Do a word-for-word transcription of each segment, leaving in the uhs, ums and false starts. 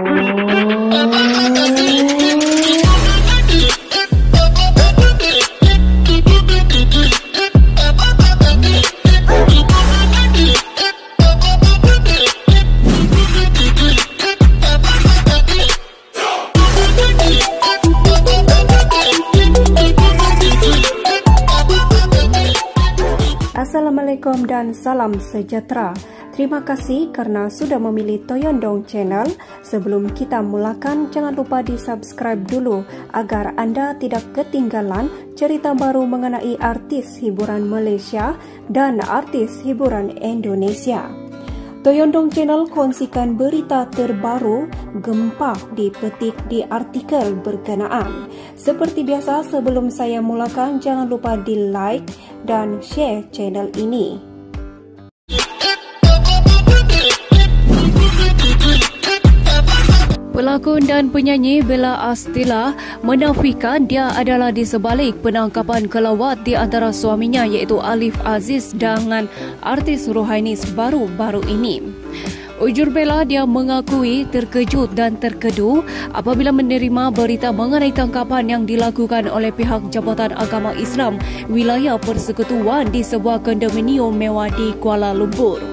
Assalamualaikum dan salam sejahtera. Terima kasih kerana sudah memilih Toyondong Channel. Sebelum kita mulakan, jangan lupa di subscribe dulu agar anda tidak ketinggalan cerita baru mengenai artis hiburan Malaysia dan artis hiburan Indonesia. Toyondong Channel kongsikan berita terbaru gempa dipetik di artikel berkenaan. Seperti biasa, sebelum saya mulakan, jangan lupa di like dan share channel ini. Pelakon dan penyanyi Bella Astila menafikan dia adalah di sebalik penangkapan kelawat di antara suaminya iaitu Alif Aziz dengan artis Rohainis baru-baru ini. Ujur Bella, dia mengakui terkejut dan terkedu apabila menerima berita mengenai tangkapan yang dilakukan oleh pihak Jabatan Agama Islam Wilayah Persekutuan di sebuah kondominium mewah di Kuala Lumpur.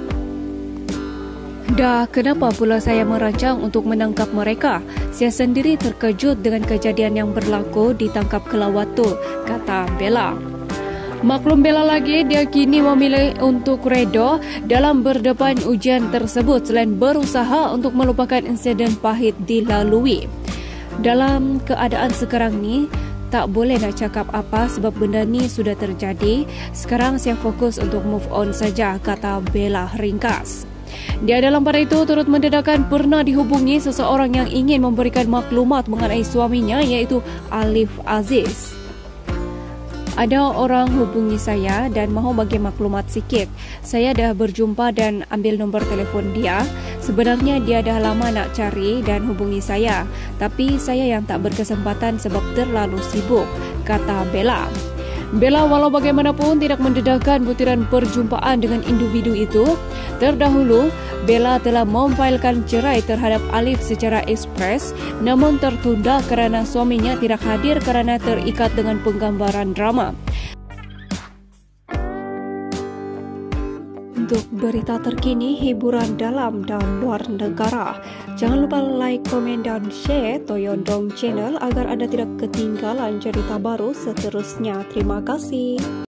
Dah kenapa pula saya merancang untuk menangkap mereka? Saya sendiri terkejut dengan kejadian yang berlaku ditangkap kelawat tu, kata Bella. Maklum Bella lagi, dia kini memilih untuk reda dalam berdepan ujian tersebut selain berusaha untuk melupakan insiden pahit dilalui. Dalam keadaan sekarang ni, tak boleh nak cakap apa sebab benda ni sudah terjadi. Sekarang saya fokus untuk move on saja, kata Bella ringkas. Dia dalam pada itu turut mendedahkan pernah dihubungi seseorang yang ingin memberikan maklumat mengenai suaminya iaitu Alif Aziz. Ada orang hubungi saya dan mahu bagi maklumat sikit. Saya dah berjumpa dan ambil nombor telefon dia. Sebenarnya dia dah lama nak cari dan hubungi saya, tapi saya yang tak berkesempatan sebab terlalu sibuk, kata Bella. Bella walau bagaimanapun tidak mendedahkan butiran perjumpaan dengan individu itu. Terdahulu, Bella telah memfailkan cerai terhadap Alif secara ekspres namun tertunda kerana suaminya tidak hadir kerana terikat dengan penggambaran drama. Untuk berita terkini hiburan dalam dan luar negara, jangan lupa like, komen dan share Toyondong Channel agar anda tidak ketinggalan cerita baru seterusnya. Terima kasih.